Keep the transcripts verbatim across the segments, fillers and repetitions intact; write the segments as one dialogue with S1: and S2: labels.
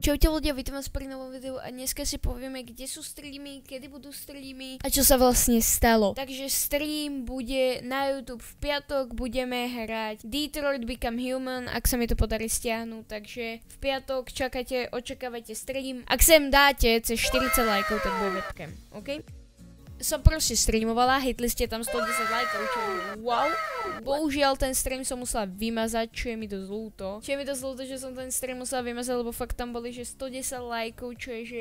S1: Čaute ľudia, vítam vás pri novom videu a dneska si povieme, kde sú streamy, kedy budú streamy a čo sa vlastne stalo. Takže stream bude na YouTube v piatok, budeme hrať Detroit Become Human, ak sa mi to podarí stiahnuť, takže v piatok čakajte, očakávajte stream. Ak sem dáte cez štyridsať lajkov, tak bude webcam, ok? Som proste streamovala, hitli ste tam stodesať lajkov, čo je wow. Bohužiaľ ten stream som musela vymazať, čo je mi dosť ľúto. Čo je mi dosť ľúto, že som ten stream musela vymazať, lebo fakt tam boli, že stodesať lajkov, čo je, že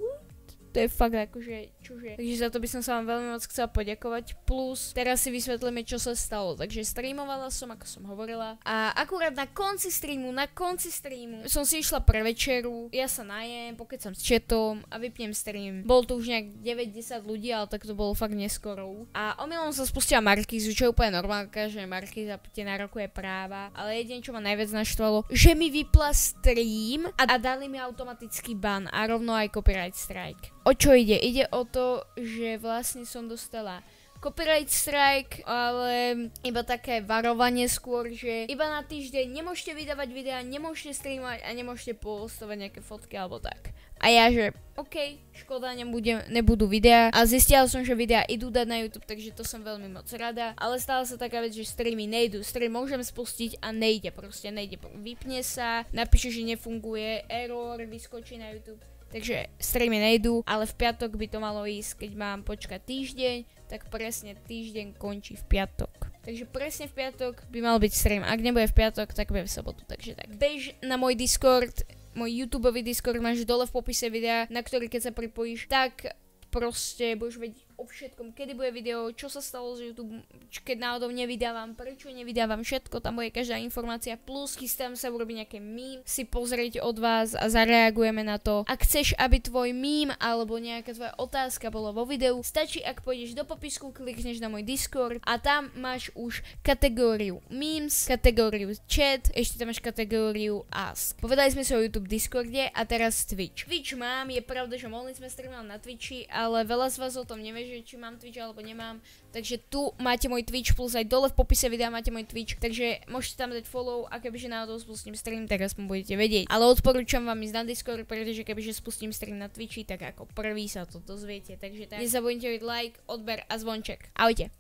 S1: to je fakt akože, čože. Takže za to by som sa vám veľmi moc chcela poďakovať. Plus, teraz si vysvetlíme, čo sa stalo. Takže streamovala som, ako som hovorila. A akurát na konci streamu, na konci streamu som si išla pre večeru. Ja sa najem, pokecam s chatom a vypnem stream. Bol to už nejak deväť desať ľudí, ale tak to bolo fakt neskoro. A omylom sa spustila Markízu, čo je úplne normálka, že Markíza ti nárokuje práva. Ale jedine, čo ma najviac naštvalo, že mi vypla stream a, a dali mi automatický ban a rovno aj copyright strike. O čo ide? Ide o to, že vlastne som dostala copyright strike, ale iba také varovanie skôr, že iba na týždeň nemôžete vydávať videá, nemôžete streamovať a nemôžete postovať nejaké fotky alebo tak. A ja, že OK, škoda, nebudem, nebudú videá. A zistila som, že videá idú dať na YouTube, takže to som veľmi moc rada. Ale stala sa taká vec, že streamy nejdú. Stream môžem spustiť a nejde, proste nejde. Vypne sa, napíše, že nefunguje, error, vyskočí na YouTube. Takže streamy nejdú, ale v piatok by to malo ísť, keď mám počkať týždeň, tak presne týždeň končí v piatok. Takže presne v piatok by mal byť stream, ak nebude v piatok, tak bude v sobotu, takže tak. Bež na môj Discord, môj YouTubeový Discord máš dole v popise videa, na ktorý keď sa pripojíš, tak proste budeš vedieť o všetkom, kedy bude video, čo sa stalo z YouTube, keď náhodou nevydávam, prečo nevydávam, všetko, tam bude každá informácia, plus chystám sa urobiť nejaké meme, si pozrieť od vás a zareagujeme na to. Ak chceš, aby tvoj meme alebo nejaká tvoja otázka bola vo videu, stačí, ak pôjdeš do popisku, klikneš na môj Discord a tam máš už kategóriu memes, kategóriu chat, ešte tam máš kategóriu ask. Povedali sme si o YouTube Discorde a teraz Twitch. Twitch mám, je pravda, že mohli sme streamovať na Twitchi, ale veľa z vás o tom nevie, že či mám Twitch alebo nemám, takže tu máte môj Twitch, plus aj dole v popise videa máte môj Twitch, takže môžete tam dať follow a kebyže náhodou spustím stream, tak aspoň budete vedieť. Ale odporúčam vám ísť na Discord, pretože kebyže spustím stream na Twitchi, tak ako prvý sa to dozviete, takže tak nezabudnite dať like, odber a zvonček. Ahojte.